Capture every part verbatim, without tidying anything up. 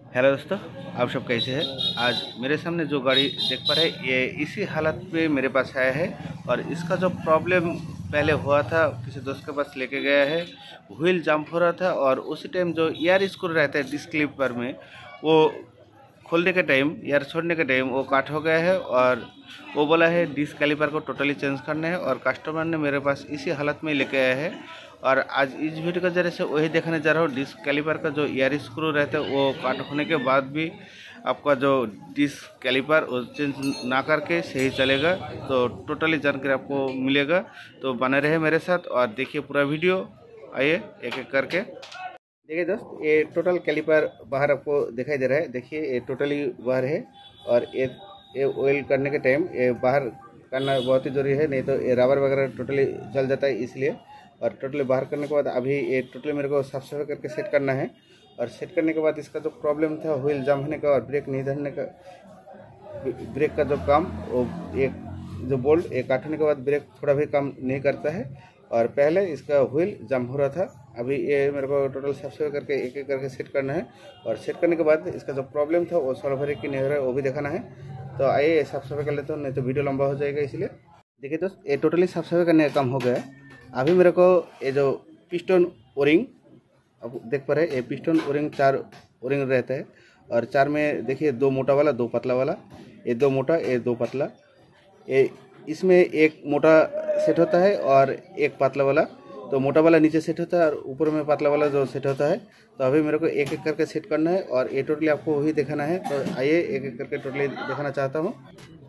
Hello दोस्तों, आप सब कैसे हैं। आज मेरे सामने जो गाड़ी देख पा रहे हैं ये इसी हालत में मेरे पास आया है। और इसका जो प्रॉब्लम पहले हुआ था, किसी दोस्त के पास लेके गया है, व्हील जंप हो रहा था और उसी टाइम जो एयर स्क्रू रहता है डिस्क क्लिपर में, वो खोलने के टाइम, एयर छोड़ने के टाइम वो काट हो गया है। और वो बोला है डिस्क कैलिपर को टोटली चेंज करना है और कस्टमर ने मेरे पास इसी हालत में लेके आया है। और आज इस वीडियो के जरिए से वही देखने जा रहा हूँ, डिस्क कैलिपर का जो एयर स्क्रू रहता है वो काट होने के बाद भी आपका जो डिस्क कैलिपर वो चेंज ना करके सही चलेगा। तो टोटली जानकारी आपको मिलेगा, तो बने रहे मेरे साथ और देखिए पूरा वीडियो। आइए एक एक करके देखिए दोस्त, ये टोटल कैलिपर बाहर आपको दिखाई दे रहा है। देखिए ये टोटली बाहर है और ये ये ऑयल करने के टाइम ये बाहर करना बहुत ही जरूरी है, नहीं तो ये रबर वगैरह टोटली जल जाता है इसलिए। और टोटली बाहर करने के बाद अभी ये टोटली मेरे को साफ सफाई करके सेट करना है। और सेट करने के बाद इसका जो प्रॉब्लम था व्हील जाम होने का और ब्रेक नहीं धरने का, ब्रेक का जो काम, वो एक जो बोल्ट एक काटने के बाद ब्रेक थोड़ा भी काम नहीं करता है। और पहले इसका व्हील जाम हो रहा था, अभी ये मेरे को टोटल साफ सफाई करके एक एक करके सेट करना है। और सेट करने के बाद इसका जो प्रॉब्लम था वो सॉल्व हो रहा है कि नहीं हो रहा है वो भी दिखाना है। तो आइए साफ सफाई कर लेते हो, नहीं तो वीडियो लंबा हो जाएगा इसलिए। देखिए दोस्त, ये टोटली साफ सफाई करने का काम हो गया। अभी मेरे को ये जो पिस्टन ओरिंग अब देख पा रहे हैं, ये पिस्टन ओरिंग चार ओरिंग रहता है। और चार में देखिए दो मोटा वाला दो पतला वाला, ये दो मोटा ये दो पतला, ये इसमें एक मोटा सेट होता है और एक पतला वाला। तो मोटा वाला नीचे सेट होता है और ऊपर में पतला वाला जो सेट होता है। तो अभी मेरे को एक एक करके सेट करना है और ये टोटली आपको वही दिखाना है। तो आइए एक एक करके टोटली दिखाना चाहता हूँ।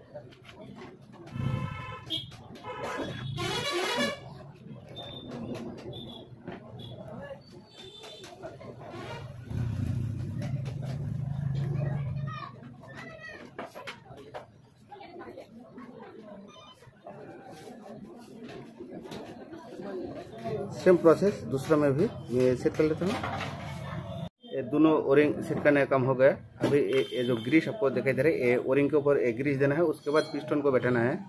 सेम प्रोसेस दूसरा में भी मैं सेट कर लेता हूँ। ये दोनों ओरिंग सेट करने का काम हो गया। अभी ये, ये जो ग्रीस आपको दिखाई दे रहा है, ये ओरिंग के ऊपर एक ग्रीस देना है, उसके बाद पिस्टन को बैठाना है।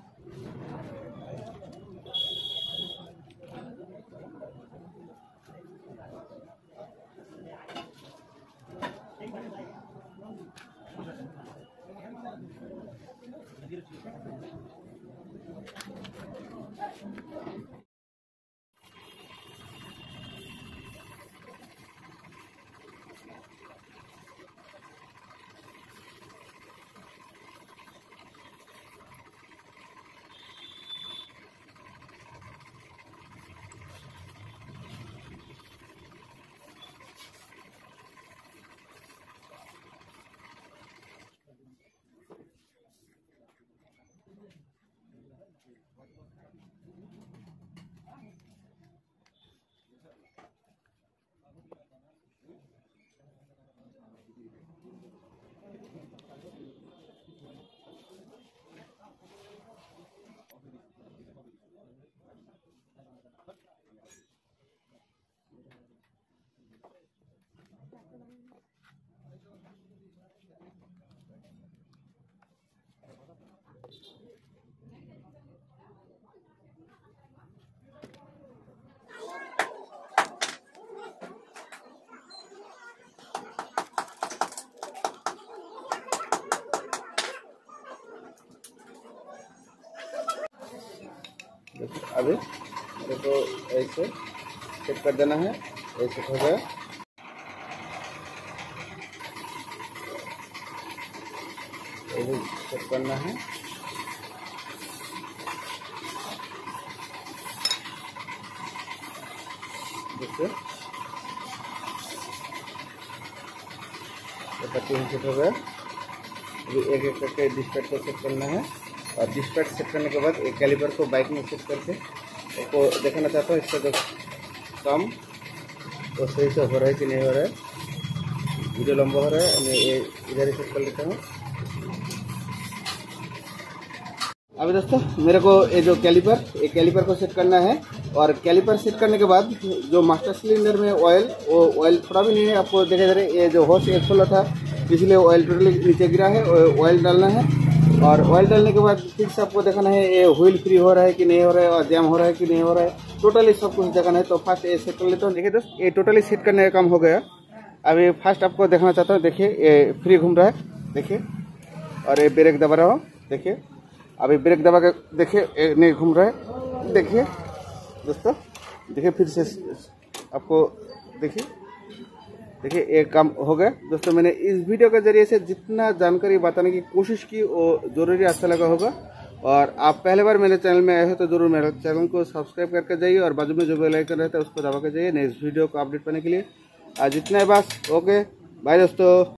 अभी मेरे को ऐसे सेट कर देना है, ऐसे हो गया। ऐसे सेट करना है। जैसे तीन सेट हो गया। अभी एक एक करके डिस्पैच को सेट करना है। और डिस्पैच सेट करने के बाद एक कैलिपर को बाइक में सेट करके आपको दिखाना चाहता हूँ इसका जो काम वो सही से हो रहा है कि नहीं हो रहा है। वीडियो लंबा हो रहा है, मैं ये इधर ही सेट कर लेता हूँ। अभी दोस्तों मेरे को ये जो कैलिपर ये कैलिपर को सेट करना है। और कैलिपर सेट करने के बाद जो मास्टर सिलेंडर में ऑयल, वो ऑयल थोड़ा भी नहीं है, आपको देखा जा रहा है। ये जो होस एक खोला था इसलिए ऑयल टोटली नीचे गिरा है, ऑयल डालना है। और ऑयल डालने के बाद फिर से आपको देखना है ये व्हील फ्री हो रहा है कि नहीं हो रहा है और जैम हो रहा है कि नहीं हो रहा है, टोटली सब कुछ देखना है। तो फर्स्ट ये सेट कर लेता हूँ। देखिए दोस्त, ये टोटली सेट करने का काम हो गया। अभी फर्स्ट आपको देखना चाहता हूँ। देखिए ये फ्री घूम रहा है, देखिए, और ये ब्रेक दबा रहा हूँ, देखिए। अभी ब्रेक दबा के देखिए ये नहीं घूम रहा है, देखिए दोस्तों, देखिए फिर से आपको देखिए देखिए एक काम हो गया दोस्तों। मैंने इस वीडियो के जरिए से जितना जानकारी बताने की कोशिश की वो ज़रूरी अच्छा लगा होगा। और आप पहले बार मेरे चैनल में आए हो तो ज़रूर मेरे चैनल को सब्सक्राइब करके जाइए और बाजू में जो बेल आइकन रहता है उसको दबा के जाइए नेक्स्ट वीडियो को अपडेट पाने के लिए। आज इतना है बस, ओके बाय दोस्तों।